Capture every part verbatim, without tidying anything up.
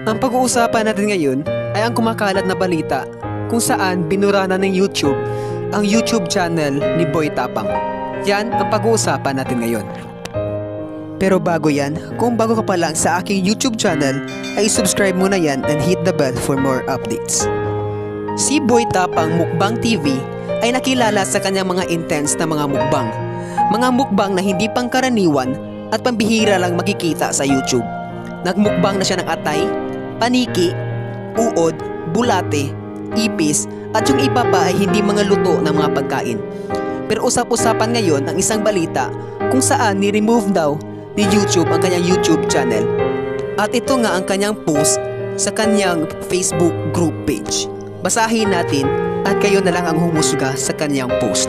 Ang pag-uusapan natin ngayon ay ang kumakalat na balita kung saan binura na ng YouTube ang YouTube channel ni Boy Tapang. Yan ang pag-uusapan natin ngayon. Pero bago yan, kung bago ka pa lang sa aking YouTube channel, ay subscribe muna yan and hit the bell for more updates. Si Boy Tapang Mukbang T V ay nakilala sa kanyang mga intense na mga mukbang. Mga mukbang na hindi pangkaraniwan at pambihira lang makikita sa YouTube. Nagmukbang na siya ng atay, paniki, uod, bulate, ipis at yung iba pa ay hindi mga luto ng mga pagkain. Pero usap-usapan ngayon ang isang balita kung saan ni-remove daw ni YouTube ang kanyang YouTube channel. At ito nga ang kanyang post sa kanyang Facebook group page. Basahin natin at kayo na lang ang humusga sa kanyang post.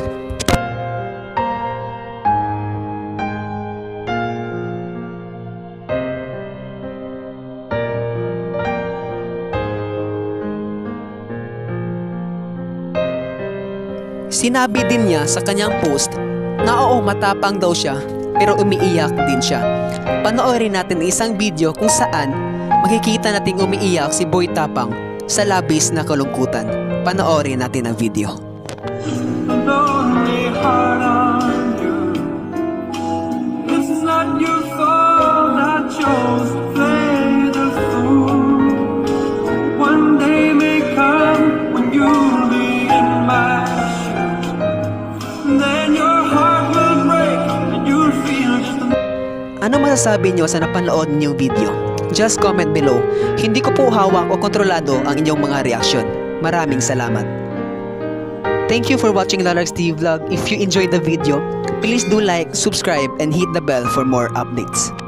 Sinabi din niya sa kanyang post na oo, matapang daw siya pero umiiyak din siya. Panoorin natin isang video kung saan makikita nating umiiyak si Boy Tapang sa labis na kalungkutan. Panoorin natin ang video. Ano masasabi nyo sa napanood niyong video? Just comment below. Hindi ko po hawak o kontrolado ang inyong mga reaksyon. Maraming salamat. Thank you for watching Lalarks T V Vlog. If you enjoyed the video, please do like, subscribe, and hit the bell for more updates.